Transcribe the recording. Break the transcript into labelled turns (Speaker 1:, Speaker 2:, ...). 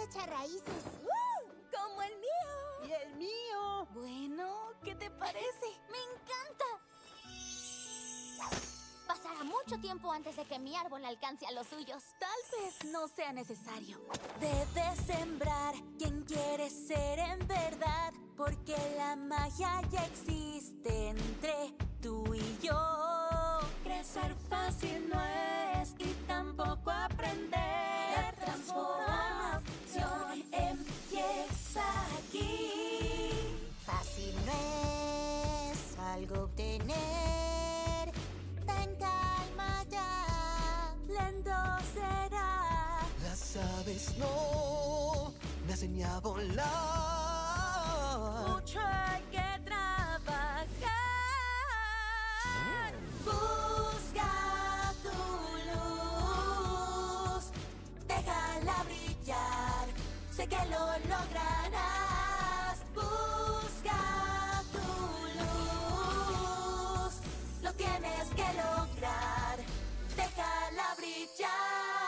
Speaker 1: echa raíces.
Speaker 2: ¡Como el mío!
Speaker 3: ¡Y el mío!
Speaker 2: Bueno, ¿qué te parece?
Speaker 1: ¡Me encanta! Pasará mucho tiempo antes de que mi árbol alcance a los suyos.
Speaker 2: Tal vez no sea necesario. Debes sembrar quien quieres ser en verdad, porque la magia ya existe entre tú y yo. Crecer fácil no es y tampoco aprender. La transformación empieza aquí.
Speaker 1: Fácil no es algo obtener. Ten calma ya.
Speaker 2: Lento será.
Speaker 4: Las aves no nacen ni a volar.
Speaker 2: Mucho hay que trabajar. Busca tu luz, déjala brillar, sé que lo lograrás. Busca tu luz, lo tienes que lograr, déjala brillar.